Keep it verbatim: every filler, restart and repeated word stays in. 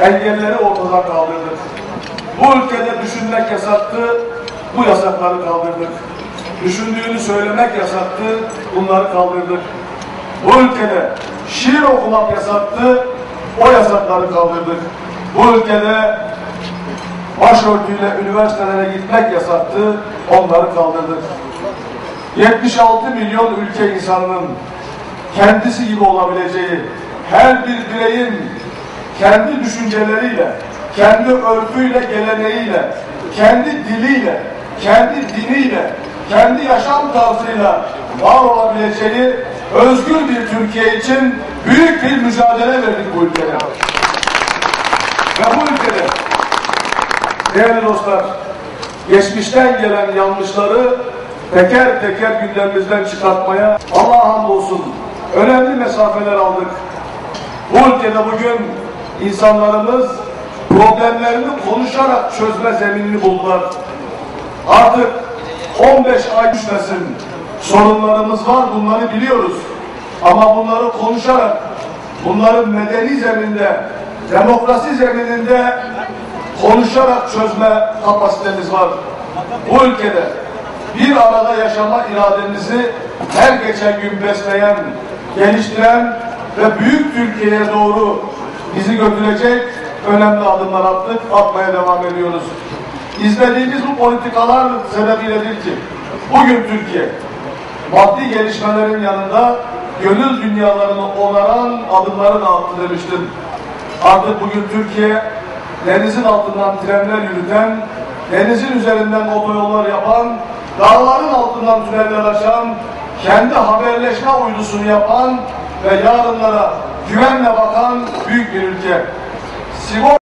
engelleri ortadan kaldırdık. Bu ülkede düşünmek yasaktı, bu yasakları kaldırdık. Düşündüğünü söylemek yasaktı, bunları kaldırdık. Bu ülkede şiir okumak yasaktı, o yasakları kaldırdık. Bu ülkede başörtüyle üniversitelere gitmek yasaktı, onları kaldırdık. yetmiş altı milyon ülke insanının kendisi gibi olabileceği, her bir bireyin kendi düşünceleriyle, kendi örfüyle, geleneğiyle, kendi diliyle, kendi diniyle, kendi yaşam tarzıyla var olabileceği özgür bir Türkiye için büyük bir mücadele verdik bu ülkede. Ve bu ülkede değerli dostlar, geçmişten gelen yanlışları teker teker gündemimizden çıkartmaya Allah'a hamdolsun önemli mesafeler aldık. Bu ülkede bugün insanlarımız problemlerini konuşarak çözme zeminini buldular. Artık on beş ay düşmesin. Sorunlarımız var, bunları biliyoruz. Ama bunları konuşarak, bunları medeni zeminde, demokrasi zemininde konuşarak çözme kapasitemiz var. Bu ülkede bir arada yaşama irademizi her geçen gün besleyen, geliştiren ve büyük Türkiye'ye doğru bizi götürecek önemli adımlar attık, atmaya devam ediyoruz. İzlediğimiz bu politikalar sebebiyledir ki bugün Türkiye maddi gelişmelerin yanında gönül dünyalarını onaran adımları da attı demiştim. Artık bugün Türkiye denizin altından trenler yürüten, denizin üzerinden otoyollar yapan, dağların altından tüneller açan, kendi haberleşme uydusunu yapan ve yarınlara güvenle bakan büyük bir ülke. Sigorta